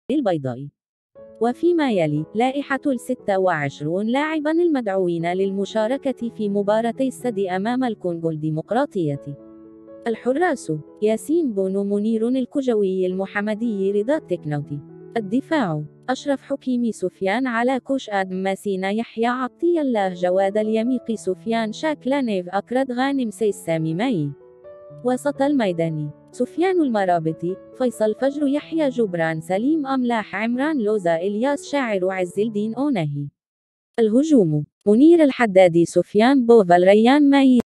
البيضاء. وفيما يلي لائحة 26 لاعبا المدعوين للمشاركة في مباراتي السد أمام الكونغو الديمقراطية. الحراس: ياسين بونو، منير الكجوي، المحمدي، رضا التكنودي. الدفاع: أشرف حكيمي، سفيان على كوش، آدم ماسينا، يحيى عطية الله، جواد اليميقي، سفيان شاكلانيف، أكرد غانم، سامي ماي. وسط الميدان: سفيان المرابطي، فيصل فجر، يحيى جبران، سليم أملاح، عمران لوزة، إلياس شاعر، عز الدين أونهي. الهجوم: منير الحدادي، سفيان بوفال، ريان ماي.